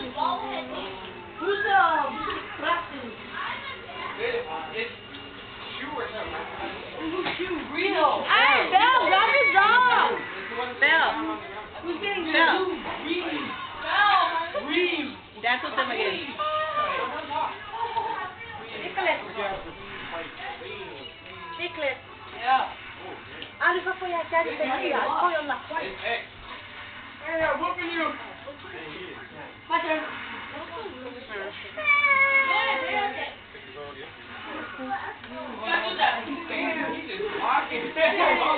Who's practice? It's shoe or something. Who's shoe? Reno. Hey, Belle, drop your dog. Belle. Who's getting the Belle. shoe? Reem. Reem. Dance with them again. Nicholas. Nicholas. Yeah. Ano pa po yan? Daddy, baby. Ano po yung last one? Hey. Hey, I'm whooping you. My turn. Can't do that. He's just walking.